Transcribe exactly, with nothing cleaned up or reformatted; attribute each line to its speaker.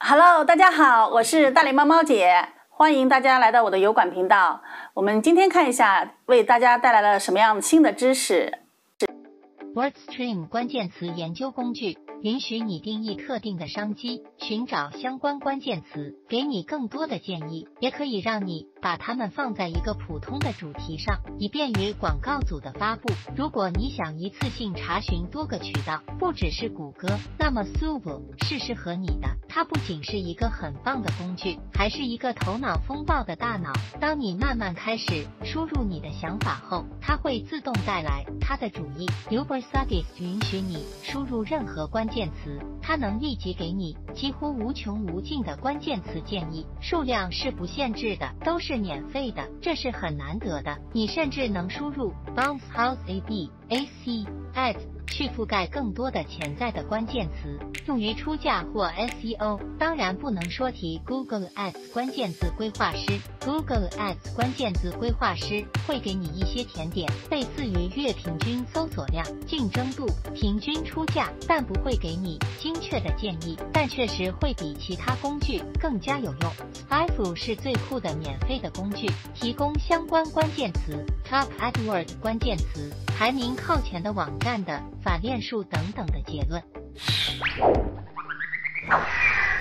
Speaker 1: Hello， 大家好，我是大脸猫猫姐，欢迎大家来到我的油管频道。我们今天看一下，为大家带来了什么样新的知识。
Speaker 2: WordStream 关键词研究工具允许你定义特定的商机，寻找相关关键词，给你更多的建议，也可以让你把它们放在一个普通的主题上，以便于广告组的发布。如果你想一次性查询多个渠道，不只是谷歌，那么 Suvo 是适合你的。它不仅是一个很棒的工具，还是一个头脑风暴的大脑。当你慢慢开始输入你的想法后，它会自动带来它的主意。Ubersuggest 允许你输入任何关键词，它能立即给你几乎无穷无尽的关键词建议，数量是不限制的，都是免费的，这是很难得的。你甚至能输入 Bounce House A B A C Ads 去覆盖更多的潜在的关键词，用于出价或 S E O。 当然不能说提 Google Ads 关键字规划师。 Google Ads 关键字规划师会给你一些甜点，类似于月平均搜索量、竞争度、平均出价，但不会给你精确的建议，但确实会比其他工具更加有用。 Spyfu 是最酷的免费的工具，提供相关关键词、Top AdWord 关键词、排名靠前的网站的反链数等等的结论。